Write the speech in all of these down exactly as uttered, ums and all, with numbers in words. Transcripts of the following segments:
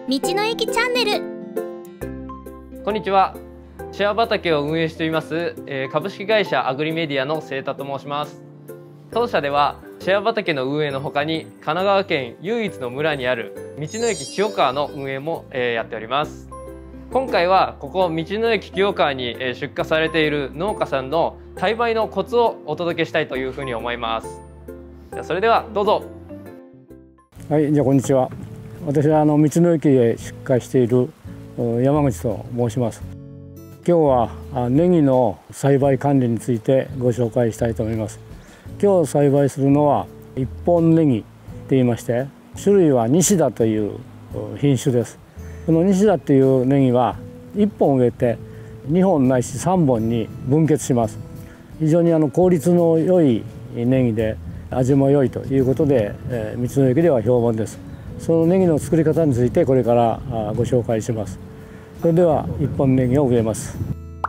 道の駅チャンネル。 こんにちは。シェア畑を運営しています、えー、株式会社アグリメディアの清田と申します。当社ではシェア畑の運営のほかに神奈川県唯一の村にある道の駅清川の運営も、えー、やっております。今回はここ道の駅清川に出荷されている農家さんの栽培のコツをお届けしたいというふうに思います。それではどうぞ。 はい、じゃあこんにちは。私はあの道の駅へ出荷している山口と申します。今日はネギの栽培管理についてご紹介したいと思います。今日栽培するのは一本ネギと言いまして、種類は西田という品種です。この西田というネギはいっぽん植えてにほんないしさんぼんに分結します。非常にあの効率の良いネギで味も良いということで、えー、道の駅では評判です。そのネギの作り方についてこれからご紹介します。それではいっぽんネギを植えます。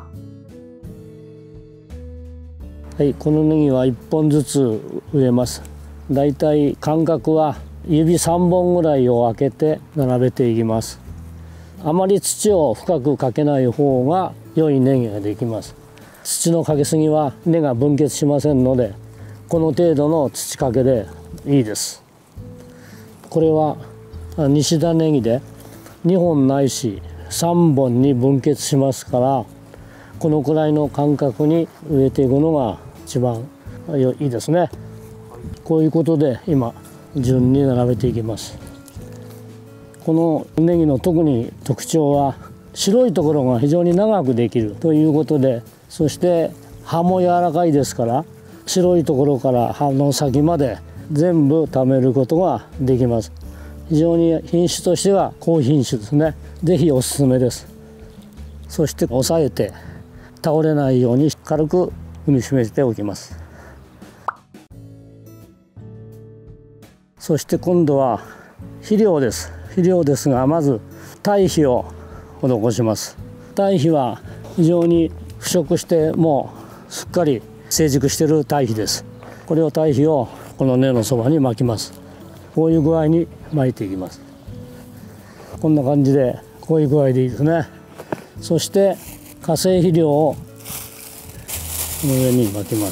はい、このネギはいっぽんずつ植えます。だいたい間隔は指さんぼんぐらいを空けて並べていきます。あまり土を深くかけない方が良いネギができます。土のかけすぎは根が分結しませんので、この程度の土かけでいいです。これは西田ネギでにほんないしさんぼんに分結しますから、このくらいの間隔に植えていくのが一番いいですね。こういうことで今順に並べていきます。このネギの特に特徴は白いところが非常に長くできるということで、そして葉も柔らかいですから、白いところから葉の先まで全部貯めることができます。非常に品種としては高品種ですね。ぜひおすすめです。そして押さえて倒れないように軽く踏みしめておきます。そして今度は肥料です。肥料ですが、まず堆肥を施します。堆肥は非常に腐食してもうすっかり成熟している堆肥です。これを堆肥をこの根のそばに巻きます。こういう具合に巻いていきます。こんな感じでこういう具合でいいですね。そして化成肥料をこの上に巻きます。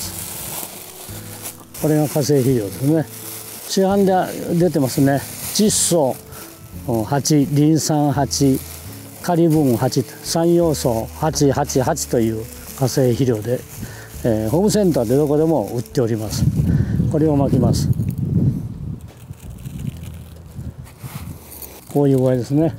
これが化成肥料ですね。市販で出てますね。窒素はち、リン酸はち、カリブンはち、三要素はちはちはちという化成肥料で、えー、ホームセンターでどこでも売っております。これを巻きます。こういう具合ですね。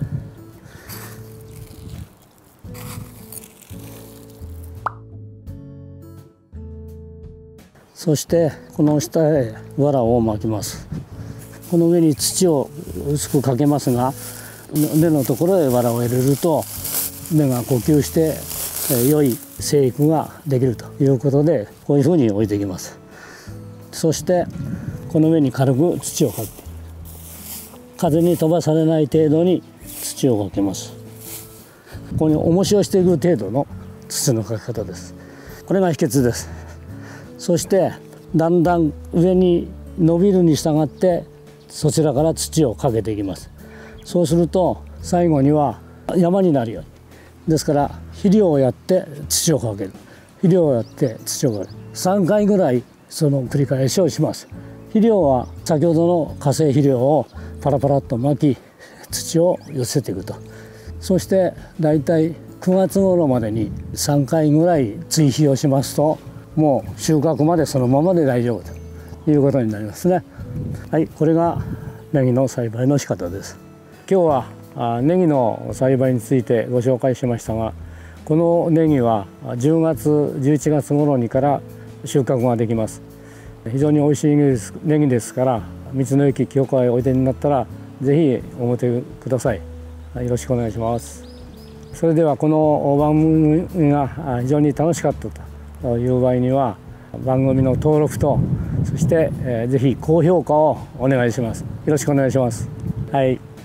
そしてこの下へ藁を巻きます。この上に土を薄くかけますが、根のところへ藁を入れると根が呼吸して良い生育ができるということで、こういうふうに置いていきます。そしてこの上に軽く土をかけて、風に飛ばされない程度に土をかけます。ここに重しをしていく程度の土のかけ方です。これが秘訣です。そしてだんだん上に伸びるに従ってそちらから土をかけていきます。そうすると最後には山になるように。ですから肥料をやって土をかける、肥料をやって土をかける、さんかいぐらいその繰り返しをします。肥料は先ほどの化成肥料をパラパラっと巻き、土を寄せていくと。そしてだいたいくがつ頃までにさんかいぐらい追肥をしますと、もう収穫までそのままで大丈夫ということになりますね。はい、これがネギの栽培の仕方です。今日はネギの栽培についてご紹介しましたが、このネギはじゅうがつじゅういちがつ頃にから収穫ができます。非常に美味しいネギです、ネギですから、道の駅清川へおいでになったらぜひお求めください。よろしくお願いします。それではこの番組が非常に楽しかったという場合には、番組の登録と、そしてぜひ高評価をお願いします。よろしくお願いします。はい。